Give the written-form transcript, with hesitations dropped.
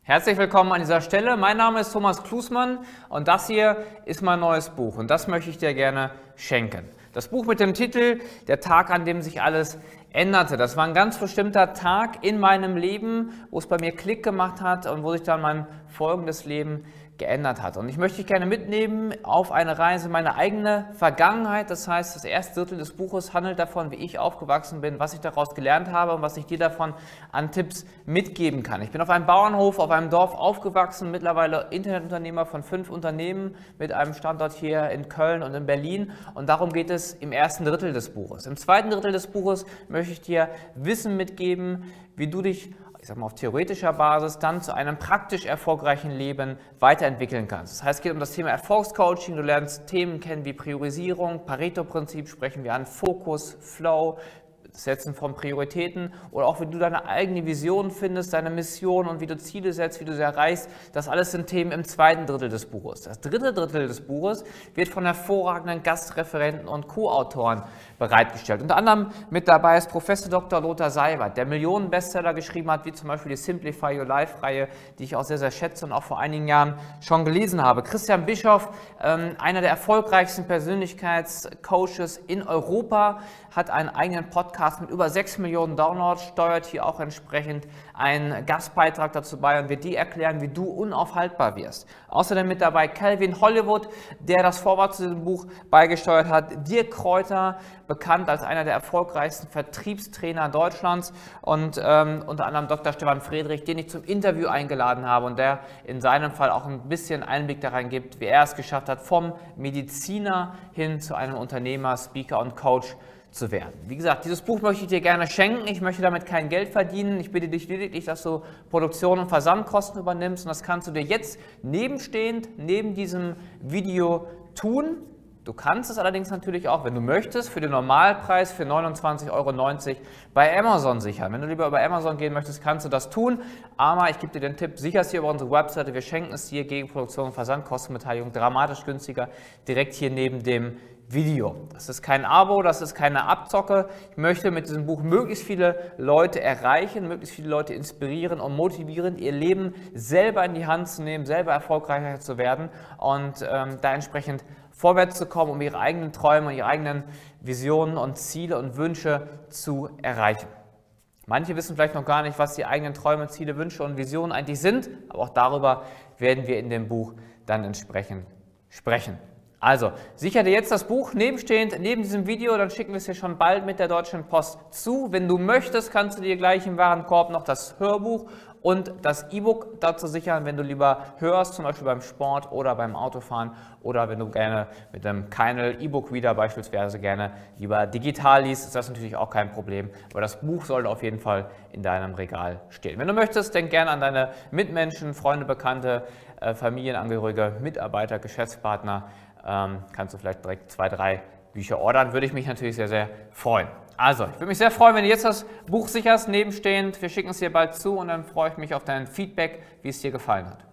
Herzlich willkommen an dieser Stelle. Mein Name ist Thomas Klusmann und das hier ist mein neues Buch und das möchte ich dir gerne schenken. Das Buch mit dem Titel Der Tag, an dem sich alles änderte. Das war ein ganz bestimmter Tag in meinem Leben, wo es bei mir Klick gemacht hat und wo sich dann mein folgendes Leben geändert hat. Und ich möchte dich gerne mitnehmen auf eine Reise in meine eigene Vergangenheit. Das heißt, das erste Drittel des Buches handelt davon, wie ich aufgewachsen bin, was ich daraus gelernt habe und was ich dir davon an Tipps mitgeben kann. Ich bin auf einem Bauernhof, auf einem Dorf aufgewachsen, mittlerweile Internetunternehmer von 5 Unternehmen mit einem Standort hier in Köln und in Berlin. Und darum geht es im ersten Drittel des Buches. Im zweiten Drittel des Buches möchte ich dir Wissen mitgeben, wie du dich auf theoretischer Basis dann zu einem praktisch erfolgreichen Leben weiterentwickeln kannst. Das heißt, es geht um das Thema Erfolgscoaching. Du lernst Themen kennen wie Priorisierung, Pareto-Prinzip sprechen wir an, Fokus, Flow, Setzen von Prioritäten oder auch wie du deine eigene Vision findest, deine Mission und wie du Ziele setzt, wie du sie erreichst. Das alles sind Themen im zweiten Drittel des Buches. Das dritte Drittel des Buches wird von hervorragenden Gastreferenten und Co-Autoren bereitgestellt. Unter anderem mit dabei ist Professor Dr. Lothar Seiwert, der Millionen Bestseller geschrieben hat, wie zum Beispiel die Simplify Your Life-Reihe, die ich auch sehr, sehr schätze und auch vor einigen Jahren schon gelesen habe. Christian Bischoff, einer der erfolgreichsten Persönlichkeitscoaches in Europa, hat einen eigenen Podcast mit über 6 Millionen Downloads, steuert hier auch entsprechend einen Gastbeitrag dazu bei und wird dir erklären, wie du unaufhaltbar wirst. Außerdem mit dabei Calvin Hollywood, der das Vorwort zu diesem Buch beigesteuert hat, Dirk Kräuter, bekannt als einer der erfolgreichsten Vertriebstrainer Deutschlands und unter anderem Dr. Stefan Friedrich, den ich zum Interview eingeladen habe und der in seinem Fall auch ein bisschen Einblick daran gibt, wie er es geschafft hat, vom Mediziner hin zu einem Unternehmer, Speaker und Coach zu werden. Wie gesagt, dieses Buch möchte ich dir gerne schenken. Ich möchte damit kein Geld verdienen. Ich bitte dich lediglich, dass du Produktion und Versandkosten übernimmst und das kannst du dir jetzt nebenstehend, neben diesem Video tun. Du kannst es allerdings natürlich auch, wenn du möchtest, für den Normalpreis für 29,90 € bei Amazon sichern. Wenn du lieber über Amazon gehen möchtest, kannst du das tun. Aber ich gebe dir den Tipp, sicher es hier über unsere Webseite. Wir schenken es dir gegen Produktion und Versandkostenbeteiligung dramatisch günstiger, direkt hier neben dem Video. Das ist kein Abo, das ist keine Abzocke. Ich möchte mit diesem Buch möglichst viele Leute erreichen, möglichst viele Leute inspirieren und motivieren, ihr Leben selber in die Hand zu nehmen, selber erfolgreicher zu werden und da entsprechend vorwärts zu kommen, um ihre eigenen Träume und ihre eigenen Visionen und Ziele und Wünsche zu erreichen. Manche wissen vielleicht noch gar nicht, was die eigenen Träume, Ziele, Wünsche und Visionen eigentlich sind, aber auch darüber werden wir in dem Buch dann entsprechend sprechen. Also, sichere dir jetzt das Buch nebenstehend neben diesem Video, dann schicken wir es dir schon bald mit der Deutschen Post zu. Wenn du möchtest, kannst du dir gleich im Warenkorb noch das Hörbuch und das E-Book dazu sichern, wenn du lieber hörst, zum Beispiel beim Sport oder beim Autofahren oder wenn du gerne mit einem Kindle E-Book-Reader beispielsweise gerne lieber digital liest, ist das natürlich auch kein Problem. Aber das Buch sollte auf jeden Fall in deinem Regal stehen. Wenn du möchtest, denk gerne an deine Mitmenschen, Freunde, Bekannte, Familienangehörige, Mitarbeiter, Geschäftspartner. Kannst du vielleicht direkt 2, 3 Bücher ordern, würde ich mich natürlich sehr, sehr freuen. Also, ich würde mich sehr freuen, wenn du jetzt das Buch sicherst, nebenstehend. Wir schicken es dir bald zu und dann freue ich mich auf dein Feedback, wie es dir gefallen hat.